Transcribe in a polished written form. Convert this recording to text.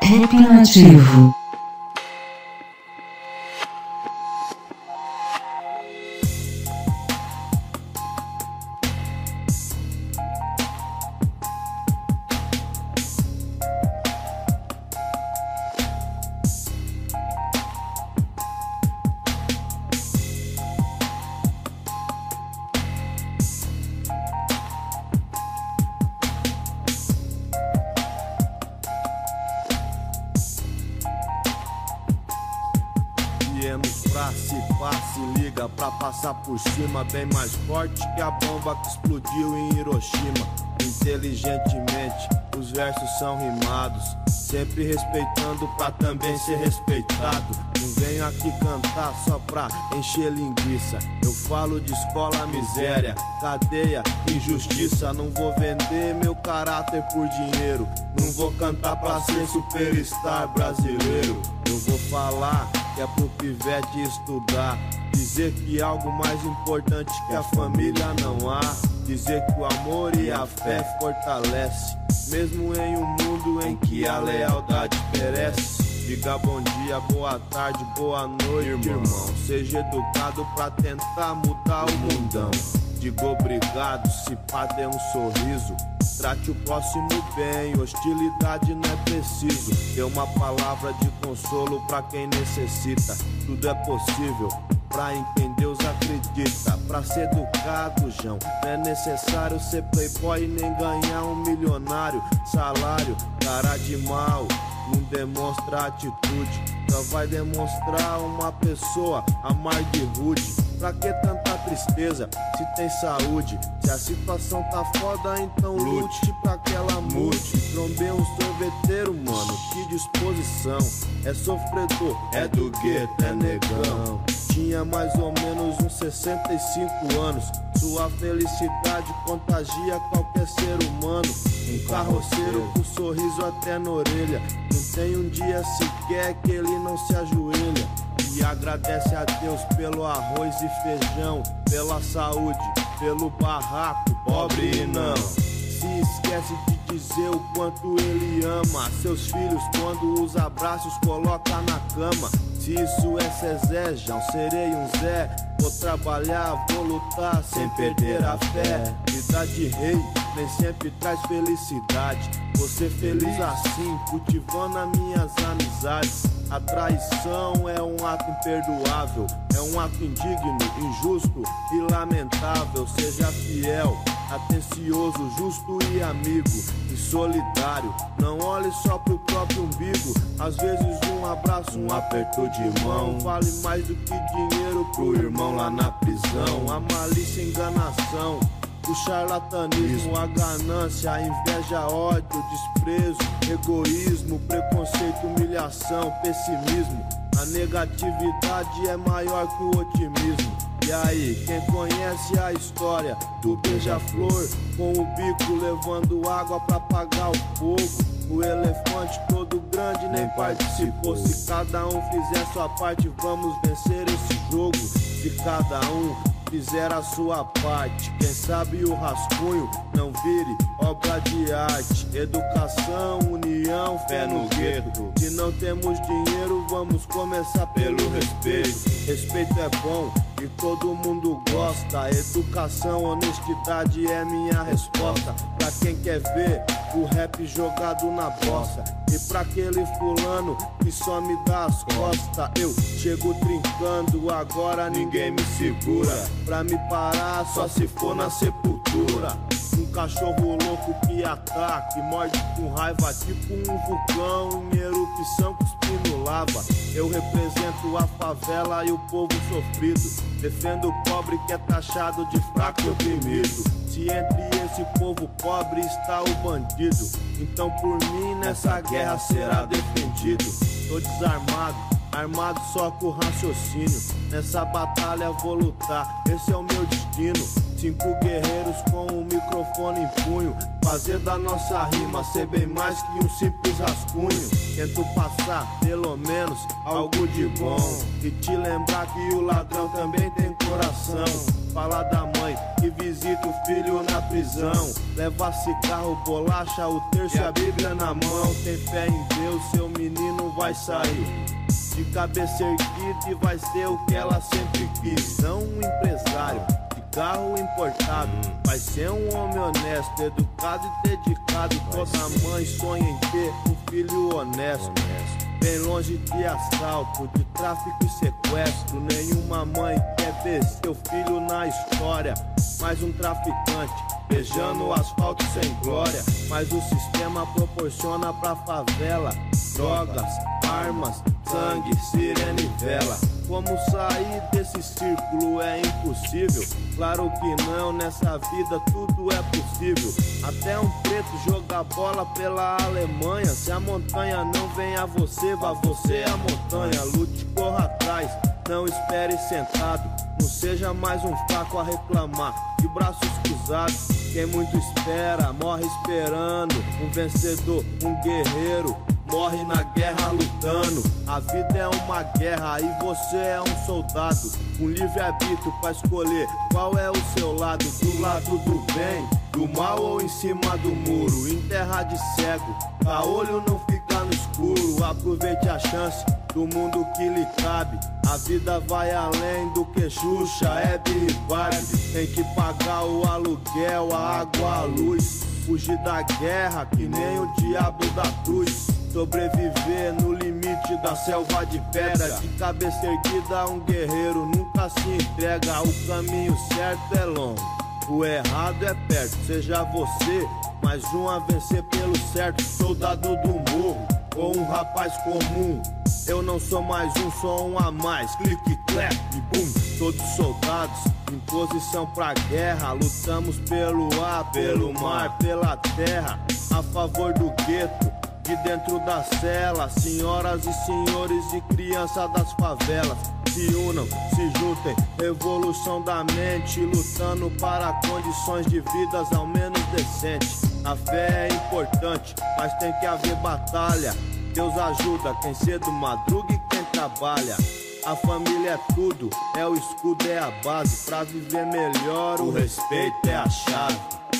Rap Nativo. Viemos pra se liga pra passar por cima, bem mais forte que a bomba que explodiu em Hiroshima. Inteligentemente, os versos são rimados, sempre respeitando pra também ser respeitado. Não venho aqui cantar só pra encher linguiça. Eu falo de escola, miséria, cadeia, injustiça. Não vou vender meu caráter por dinheiro, não vou cantar pra ser superstar brasileiro. Eu vou falar que é pro pivete estudar, dizer que algo mais importante que a família não há, dizer que o amor e a fé fortalece, mesmo em um mundo em que a lealdade perece. Diga bom dia, boa tarde, boa noite, irmão. Seja educado pra tentar mudar o mundão. Diga obrigado, se pá dê um sorriso. Trate o próximo bem, hostilidade não é preciso. Dê uma palavra de consolo pra quem necessita. Tudo é possível, pra quem Deus acredita. Pra ser educado, João, não é necessário ser playboy nem ganhar um milionário. Salário, cara de mal, não demonstra atitude, só vai demonstrar uma pessoa amarga e rude. Pra que tanta tristeza se tem saúde? Se a situação tá foda, então lute pra que ela mude. Trombei um sorveteiro, mano, que disposição. É sofredor, é do gueto, é negão. Tinha mais ou menos uns 65 anos. Sua felicidade contagia qualquer ser humano. Um carroceiro com sorriso até na orelha. Não tem um dia sequer que ele não se ajoelha e agradece a Deus pelo arroz e feijão, pela saúde, pelo barraco, pobre e não. Se esquece de dizer o quanto ele ama seus filhos quando os abraços coloca na cama. Se isso é Zezé, já serei um Zé. Vou trabalhar, vou lutar sem perder a fé. Vida de rei nem sempre traz felicidade. Vou ser feliz assim, cultivando as minhas amizades. A traição é um ato imperdoável, é um ato indigno, injusto e lamentável. Seja fiel, atencioso, justo e amigo, e solidário. Não olhe só pro próprio umbigo. Às vezes um abraço, um aperto de mão vale mais do que dinheiro pro irmão lá na prisão. A malícia e enganação, o charlatanismo, a ganância, a inveja, ódio, desprezo, egoísmo, preconceito, humilhação, pessimismo. A negatividade é maior que o otimismo. E aí, quem conhece a história do beija-flor, com o bico levando água pra apagar o fogo? O elefante todo grande nem participou. Se cada um fizer sua parte, vamos vencer esse jogo. Se cada um fizer a sua parte, quem sabe o rascunho não vire obra de arte. Educação, união, fé no gueto. Se não temos dinheiro, vamos começar pelo respeito. Respeito é bom e todo mundo gosta. Educação, honestidade é minha resposta. Pra quem quer ver o rap jogado na bossa, e pra aquele fulano que só me dá as costas, eu chego trincando, agora ninguém me segura. Pra me parar só se for na sepultura. Um cachorro louco que ataca e morde com raiva, tipo um vulcão em erupção cuspindo lava. Eu represento a favela e o povo sofrido, defendo o pobre que é taxado de fraco e oprimido. Se entre esse povo pobre está o bandido, então por mim nessa guerra será defendido. Tô desarmado, armado só com raciocínio. Nessa batalha vou lutar, esse é o meu destino. 5 guerreiros com um microfone em punho, fazer da nossa rima ser bem mais que um simples rascunho. Tento passar, pelo menos, algo de bom e te lembrar que o ladrão também tem coração. fala da mãe que visita o filho na prisão. Leva cigarro, bolacha, o terço e a Bíblia na mão. Tem fé em Deus, seu menino vai sair de cabeça erguida e vai ser o que ela sempre quis. Não um empresário de carro importado, vai ser um homem honesto, educado e dedicado. Toda mãe sonha em ter um filho honesto, bem longe de assalto, de tráfico e sequestro. Nenhuma mãe quer ver seu filho na história, mais um traficante beijando o asfalto sem glória. Mas o sistema proporciona pra favela drogas, armas, sangue, sirene e vela. Como sair desse círculo é impossível? Claro que não, nessa vida tudo é possível. Até um preto joga bola pela Alemanha. Se a montanha não vem a você, vá você a montanha. Lute, corra atrás, não espere sentado. Não seja mais um fraco a reclamar, de braços cruzados. Quem muito espera, morre esperando. Um vencedor, um guerreiro, morre na guerra lutando. A vida é uma guerra e você é um soldado, um livre-arbítrio pra escolher qual é o seu lado. Do lado do bem, do mal ou em cima do muro. Em terra de cego, pra olho não ficar no escuro. Aproveite a chance do mundo que lhe cabe. A vida vai além do que Xuxa, Hebe e Barbie. Tem que pagar o aluguel, a água, a luz. Fugir da guerra que nem o diabo da cruz. Sobreviver no limite da selva de pedra. De cabeça erguida um guerreiro nunca se entrega. O caminho certo é longo, o errado é perto. Seja você mais um a vencer pelo certo. Soldado do morro ou um rapaz comum. Eu não sou mais um, sou um a mais. Clique, clap e bum. Todos soldados em posição pra guerra. Lutamos pelo ar, pelo mar, pela terra. A favor do gueto, de dentro da cela. Senhoras e senhores e crianças das favelas, se unam, se juntem, revolução da mente. Lutando para condições de vidas ao menos decentes. A fé é importante, mas tem que haver batalha. Deus ajuda quem cedo madruga e quem trabalha. A família é tudo, é o escudo, é a base. Pra viver melhor, o respeito é a chave.